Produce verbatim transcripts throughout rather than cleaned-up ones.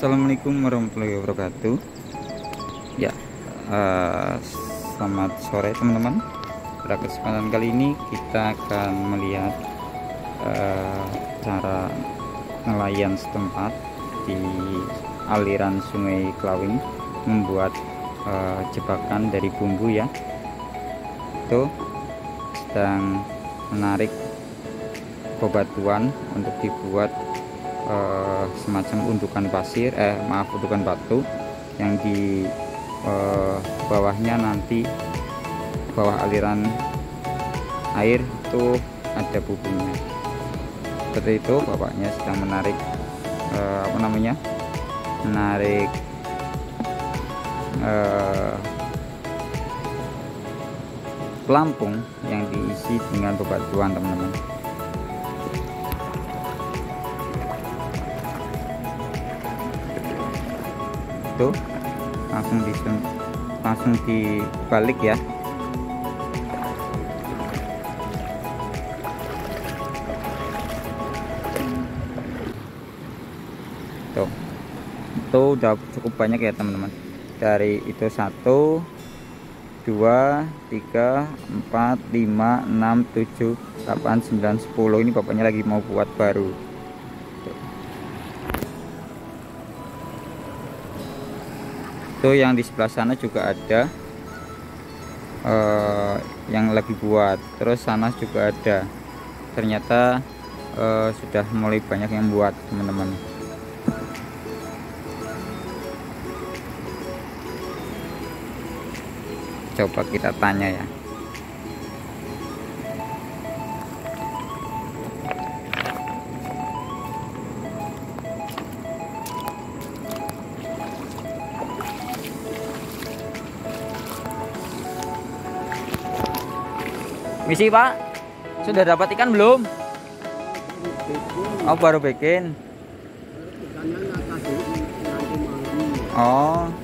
Assalamualaikum warahmatullahi wabarakatuh. Ya, uh, selamat sore teman-teman. Pada kesempatan kali ini kita akan melihat uh, cara nelayan setempat di aliran Sungai Klawing membuat uh, jebakan dari bumbu ya. Itu sedang menarik bebatuan untuk dibuat Uh, semacam undukan pasir eh maaf undukan batu yang di uh, bawahnya nanti bawah aliran air itu ada bumbunya. Seperti itu bapaknya sedang menarik uh, apa namanya menarik uh, pelampung yang diisi dengan bebatuan teman-teman. Tuh langsung di langsung dibalik ya. Tuh itu udah cukup banyak ya teman-teman. Dari itu satu dua tiga empat lima enam tujuh delapan sembilan sepuluh. Ini bapaknya lagi mau buat baru. Tuh yang di sebelah sana juga ada uh, yang lagi buat, terus sana juga ada. Ternyata uh, sudah mulai banyak yang buat teman-teman. Coba kita tanya ya. Misi Pak, sudah dapat ikan belum? Oh baru bikin. Oh.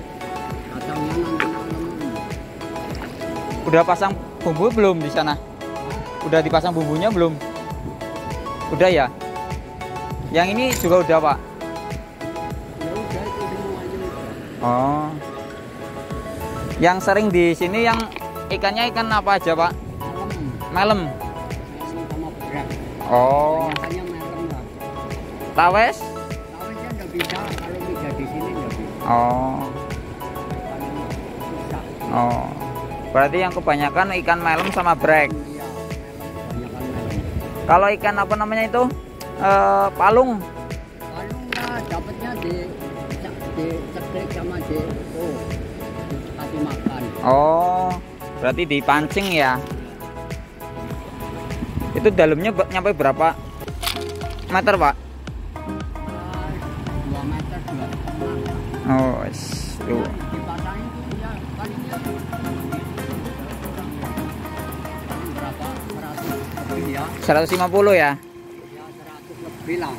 Udah pasang bumbu belum di sana? Udah dipasang bumbunya belum? Udah ya? Yang ini juga udah Pak? Oh. Yang sering di sini yang ikannya ikan apa aja Pak? Melem. Oh. Tawes? Tawesnya nggak bisa kalau tidak di sini nggak bisa. Oh. Oh. Berarti yang kebanyakan ikan melem sama brek. Iya, kebanyakan melem. Kalau ikan apa namanya itu? Eh, palung. Palung lah dapatnya di di ceklek sama di oh kasih makan. Oh. Berarti dipancing ya? Itu dalamnya nyampe berapa meter Pak? dua meter dua setengah. Oh, tuh. Dipasangin tuh ya paling ya berapa seratus lebih ya? seratus lima puluh ya? Ya seratus lebih lah.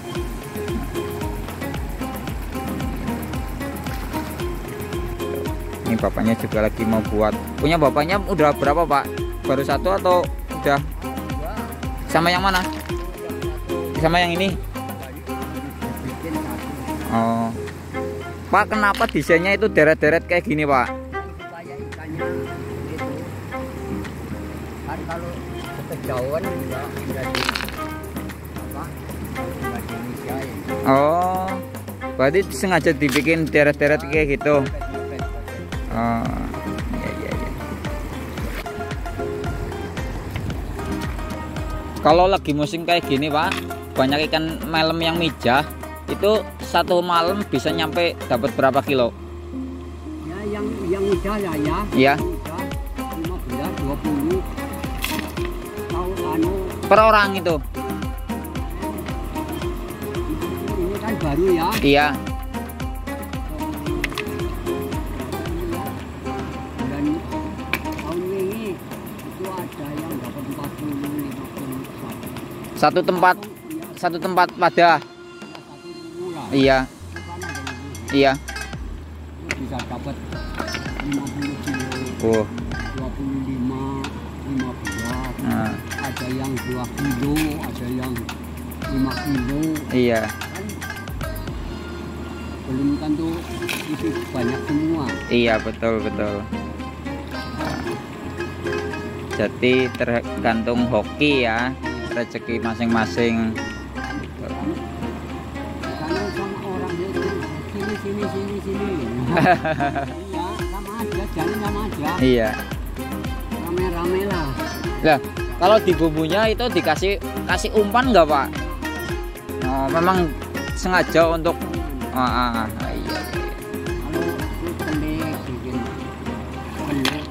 Ini bapaknya juga lagi mau buat. Punya bapaknya udah berapa Pak? Baru satu atau udah? Sama yang mana? Sama yang ini? Oh. Pak, kenapa desainnya itu deret-deret kayak gini Pak? Supaya ikannya itu kan kalau kejauhan juga udah di apa? Udah diinisiain. Oh. Berarti sengaja dibikin deret-deret kayak gitu. Oh. Iya iya iya. Kalau lagi musim kayak gini Pak, banyak ikan melem yang mijah, itu satu malam bisa nyampe dapat berapa kilo? Ya yang yang muda ya ya. Iya. lima belas dua puluh. Tahu anu Per orang itu? ini kan baru ya. Iya. Dan tahun ini itu ada yang dapat empat puluh lima puluh. Satu tempat, satu tempat pada. Iya. Iya. Bisa dapat lima puluh kilo. Oh. dua puluh lima, lima belas. Nah. Ada yang dua kilo, ada yang lima kilo. Iya. Kan belum tentu isi banyak semua. Iya betul betul. Jadi tergantung hoki ya, rezeki masing-masing. Karena sama orang itu sini sini sini sini. Iya sama aja, jalan sama aja. Iya. Rame-rame lah. Lah kalau di bumbunya itu dikasih kasih umpan nggak Pak? Oh, memang sengaja untuk ah, ah, ah, iya, iya. Kalau itu pelik bikin pelik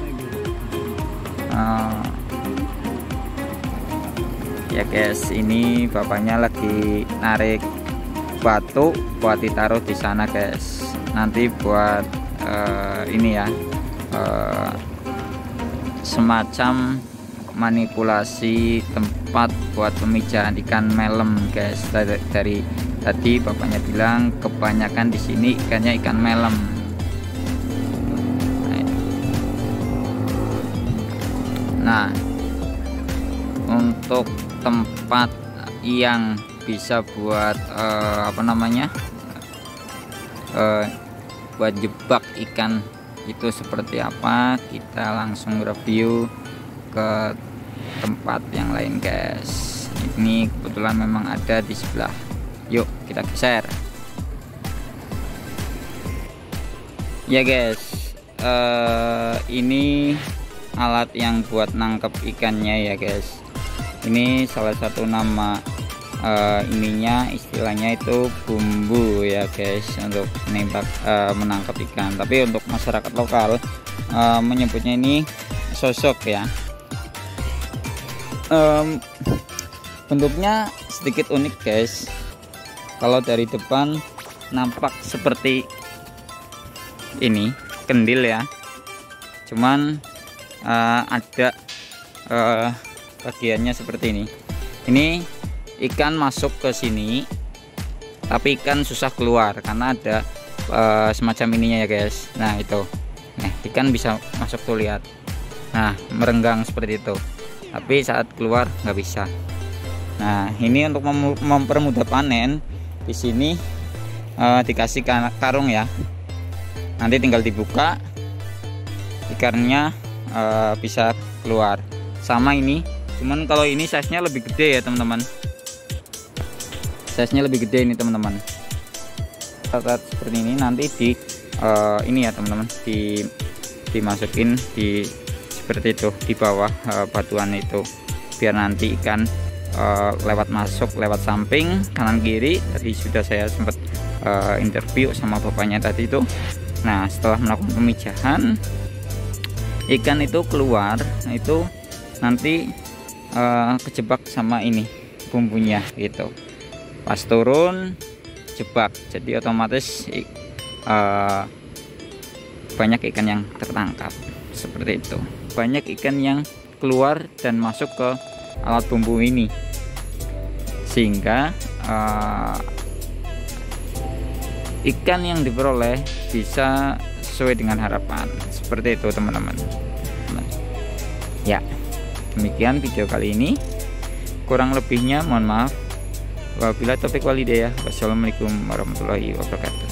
Ah. Ya guys, ini bapaknya lagi narik batu buat ditaruh di sana guys. Nanti buat uh, ini ya, uh, semacam manipulasi tempat buat pemijahan ikan melem guys. Dari, dari tadi bapaknya bilang kebanyakan di sini ikannya ikan melem. Nah, untuk tempat yang bisa buat uh, apa namanya uh, buat jebak ikan itu seperti apa, kita langsung review ke tempat yang lain guys. Ini kebetulan memang ada di sebelah, yuk kita geser ya guys. Uh, ini alat yang buat nangkep ikannya ya guys. Ini salah satu nama uh, ininya, istilahnya itu bumbu ya guys, untuk menembak uh, menangkap ikan. Tapi untuk masyarakat lokal uh, menyebutnya ini sosok ya. Um, bentuknya sedikit unik guys. Kalau dari depan nampak seperti ini, kendil ya. Cuman uh, ada uh, bagiannya seperti ini. Ini ikan masuk ke sini, tapi ikan susah keluar karena ada uh, semacam ininya ya guys. Nah itu, nah ikan bisa masuk tuh, lihat. Nah merenggang seperti itu, tapi saat keluar nggak bisa. Nah ini untuk mem mempermudah panen, di sini uh, dikasih karung ya. Nanti tinggal dibuka, ikannya uh, bisa keluar. Sama ini. Cuman kalau ini size nya lebih gede ya teman-teman, size nya lebih gede ini teman-teman. Saat seperti ini nanti di uh, ini ya teman-teman, di dimasukin di seperti itu di bawah uh, batuan itu, biar nanti ikan uh, lewat masuk lewat samping kanan kiri. Tadi sudah saya sempat uh, interview sama bapaknya tadi itu. Nah setelah melakukan pemijahan, ikan itu keluar, nah itu nanti Uh, kejebak sama ini bumbunya gitu. Pas turun jebak, jadi otomatis uh, banyak ikan yang tertangkap seperti itu. Banyak ikan yang keluar dan masuk ke alat bumbu ini, sehingga uh, ikan yang diperoleh bisa sesuai dengan harapan seperti itu teman-teman ya. Demikian video kali ini, kurang lebihnya mohon maaf. Wabillahi taufiq wal hidayah. Wassalamualaikum warahmatullahi wabarakatuh.